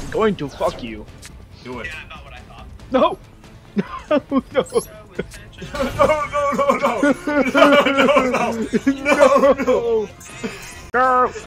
going to fuck you. Do it. Yeah, not what I thought. No! No, no! No, no, no, no! No, no, no! No, no! No!